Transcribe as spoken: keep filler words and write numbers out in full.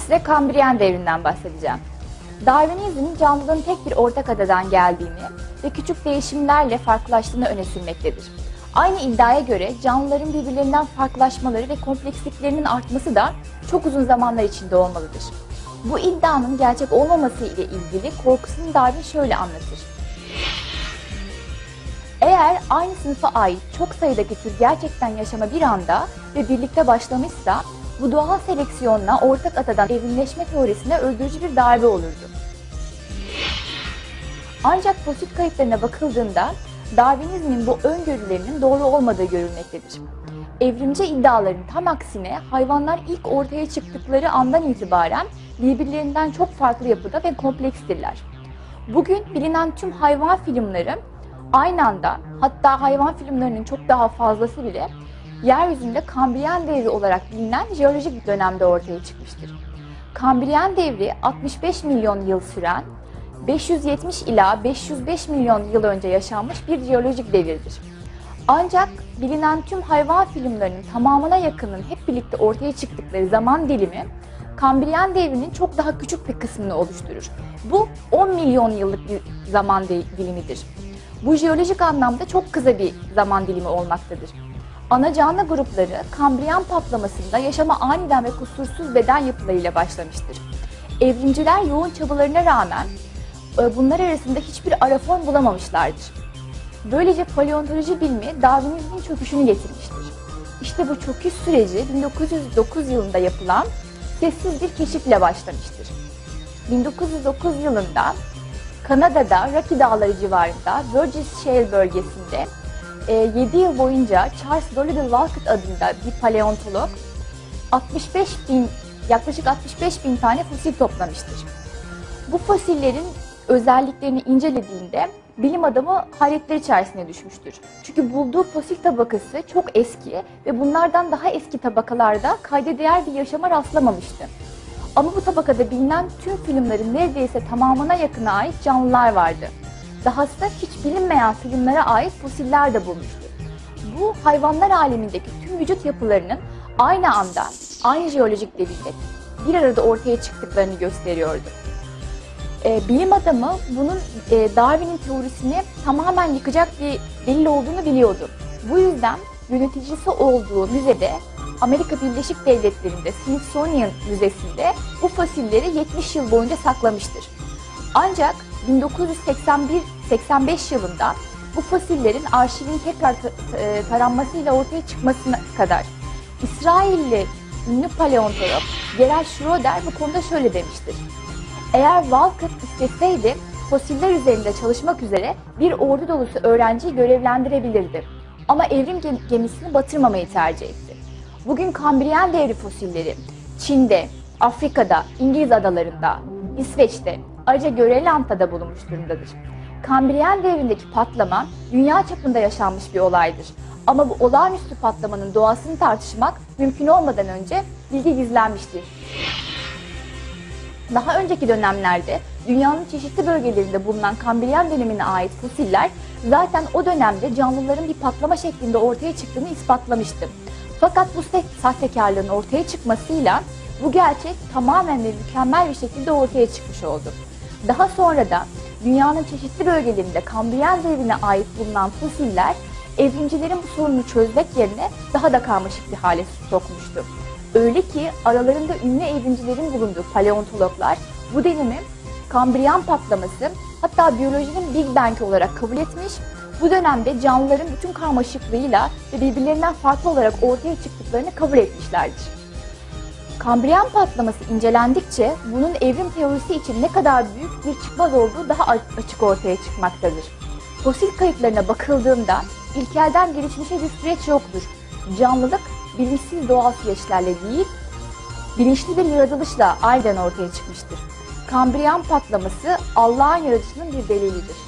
size Kambriyen devrinden bahsedeceğim. Darwinizm canlılığın tek bir ortak adadan geldiğini ve küçük değişimlerle farklılaştığını öne sürmektedir. Aynı iddiaya göre canlıların birbirlerinden farklılaşmaları ve kompleksliklerinin artması da çok uzun zamanlar içinde olmalıdır. Bu iddianın gerçek olmaması ile ilgili korkusunu Darwin şöyle anlatır. Eğer aynı sınıfa ait çok sayıdaki tür gerçekten yaşama bir anda ve birlikte başlamışsa, bu doğal seleksiyonla ortak atadan evrimleşme teorisine öldürücü bir darbe olurdu. Ancak fosil kayıtlarına bakıldığında Darwinizmin bu öngörülerinin doğru olmadığı görülmektedir. Evrimci iddiaların tam aksine hayvanlar ilk ortaya çıktıkları andan itibaren birbirlerinden çok farklı yapıda ve komplekstirler. Bugün bilinen tüm hayvan filmleri aynı anda, hatta hayvan filmlerinin çok daha fazlası bile yeryüzünde Kambriyen devri olarak bilinen jeolojik bir dönemde ortaya çıkmıştır. Kambriyen devri altmış beş milyon yıl süren, beş yüz yetmiş ila beş yüz beş milyon yıl önce yaşanmış bir jeolojik devirdir. Ancak bilinen tüm hayvan filmlerinin tamamına yakının hep birlikte ortaya çıktıkları zaman dilimi Kambriyen devrinin çok daha küçük bir kısmını oluşturur. Bu on milyon yıllık bir zaman dilimidir. Bu jeolojik anlamda çok kısa bir zaman dilimi olmaktadır. Ana canlı grupları Kambriyen patlamasında yaşama aniden ve kusursuz beden yapılarıyla başlamıştır. Evrimciler yoğun çabalarına rağmen bunlar arasında hiçbir ara form bulamamışlardır. Böylece paleontoloji bilimi Darwinizmin çöküşünü getirmiştir. İşte bu çöküş süreci bin dokuz yüz dokuz yılında yapılan sessiz bir keşifle başlamıştır. bin dokuz yüz dokuz yılında Kanada'da Rocky Dağları civarında Burgess Shale bölgesinde yedi yıl boyunca Charles Dolittle Walcott adında bir paleontolog altmış beş bin, yaklaşık altmış beş bin tane fosil toplamıştır. Bu fosillerin özelliklerini incelediğinde bilim adamı hayretler içerisine düşmüştür. Çünkü bulduğu fosil tabakası çok eski ve bunlardan daha eski tabakalarda kayda değer bir yaşama rastlamamıştı. Ama bu tabakada bilinen tüm filmlerin neredeyse tamamına yakına ait canlılar vardı. Dahası da hiç bilinmeyen filmlere ait fosiller de bulmuştu. Bu hayvanlar alemindeki tüm vücut yapılarının aynı anda, aynı jeolojik devirde bir arada ortaya çıktıklarını gösteriyordu. E, bilim adamı bunun e, Darwin'in teorisini tamamen yıkacak bir delil olduğunu biliyordu. Bu yüzden yöneticisi olduğu müzede, Amerika Birleşik Devletleri'nde Smithsonian Müzesi'nde bu fosilleri yetmiş yıl boyunca saklamıştır. Ancak bin dokuz yüz seksen bir seksen beş yılında bu fosillerin arşivin tekrar taranmasıyla ortaya çıkmasına kadar İsrailli ünlü paleontolog Gerald Schroeder bu konuda şöyle demiştir. Eğer Walcott isteseydi fosiller üzerinde çalışmak üzere bir ordu dolusu öğrenciyi görevlendirebilirdi. Ama evrim gemisini batırmamayı tercih etti. Bugün Kambriyen devri fosilleri Çin'de, Afrika'da, İngiliz adalarında, İsveç'te, ayrıca Grönland'da bulunmuş durumdadır. Kambriyen devrindeki patlama dünya çapında yaşanmış bir olaydır. Ama bu olağanüstü patlamanın doğasını tartışmak mümkün olmadan önce bilgi gizlenmiştir. Daha önceki dönemlerde dünyanın çeşitli bölgelerinde bulunan Kambriyen dönemine ait fosiller zaten o dönemde canlıların bir patlama şeklinde ortaya çıktığını ispatlamıştı. Fakat bu sahtekarlığın ortaya çıkmasıyla bu gerçek tamamen ve mükemmel bir şekilde ortaya çıkmış oldu. Daha sonra da dünyanın çeşitli bölgelerinde Kambriyen devrine ait bulunan fosiller evrimcilerin bu sorunu çözmek yerine daha da karmaşık bir hale sokmuştu. Öyle ki aralarında ünlü evrimcilerin bulunduğu paleontologlar bu dönemi Kambriyen patlaması, hatta biyolojinin Big Bang olarak kabul etmiş, bu dönemde canlıların bütün karmaşıklığıyla ve birbirlerinden farklı olarak ortaya çıktıklarını kabul etmişlerdir. Kambriyen patlaması incelendikçe bunun evrim teorisi için ne kadar büyük bir çıkmaz olduğu daha açık ortaya çıkmaktadır. Fosil kayıtlarına bakıldığında ilkelden gelişmişe bir süreç yoktur. Canlılık bilinçsiz doğal süreçlerle değil, bilinçli bir yaratılışla aynen ortaya çıkmıştır. Kambriyen patlaması Allah'ın yaratışının bir delilidir.